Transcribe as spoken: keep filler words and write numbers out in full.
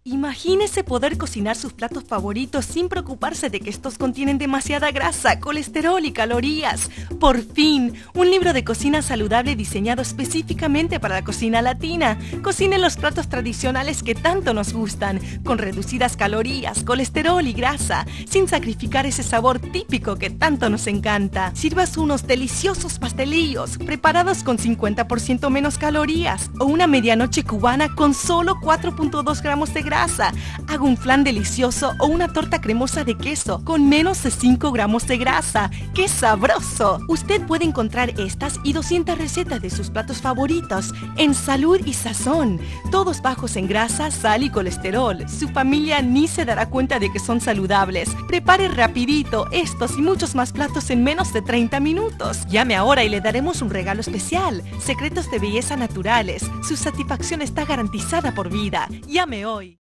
Imagínese poder cocinar sus platos favoritos sin preocuparse de que estos contienen demasiada grasa, colesterol y calorías. Por fin, un libro de cocina saludable diseñado específicamente para la cocina latina. Cocine los platos tradicionales que tanto nos gustan, con reducidas calorías, colesterol y grasa, sin sacrificar ese sabor típico que tanto nos encanta. Sirvas unos deliciosos pastelillos, preparados con cincuenta por ciento menos calorías, o una medianoche cubana con solo cuatro punto dos gramos de grasa. grasa. Haga un flan delicioso o una torta cremosa de queso con menos de cinco gramos de grasa. ¡Qué sabroso! Usted puede encontrar estas y doscientas recetas de sus platos favoritos en Salud y Sazón. Todos bajos en grasa, sal y colesterol. Su familia ni se dará cuenta de que son saludables. Prepare rapidito estos y muchos más platos en menos de treinta minutos. Llame ahora y le daremos un regalo especial. Secretos de belleza naturales. Su satisfacción está garantizada por vida. Llame hoy.